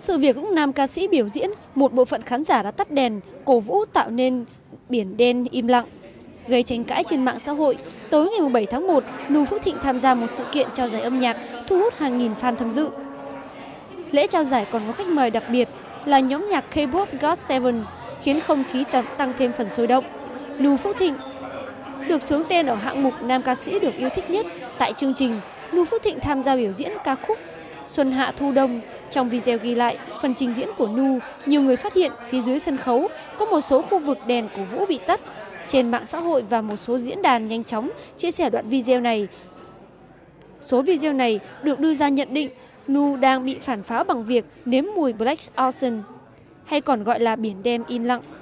Sự việc lúc nam ca sĩ biểu diễn, một bộ phận khán giả đã tắt đèn, cổ vũ tạo nên biển đen im lặng, gây tranh cãi trên mạng xã hội. Tối ngày 7 tháng 1, Nu Phước Thịnh tham gia một sự kiện trao giải âm nhạc thu hút hàng nghìn fan tham dự. Lễ trao giải còn có khách mời đặc biệt là nhóm nhạc K-pop GOT7, khiến không khí tăng thêm phần sôi động. Nu Phước Thịnh được xướng tên ở hạng mục nam ca sĩ được yêu thích nhất. Tại chương trình, Nu Phước Thịnh tham gia biểu diễn ca khúc Xuân Hạ Thu Đông. Trong video ghi lại phần trình diễn của Nu, nhiều người phát hiện phía dưới sân khấu có một số khu vực đèn cổ vũ bị tắt. Trên mạng xã hội và một số diễn đàn nhanh chóng chia sẻ đoạn video này. Số video này được đưa ra nhận định Nu đang bị phản pháo bằng việc nếm mùi Black Ocean, hay còn gọi là biển đen im lặng.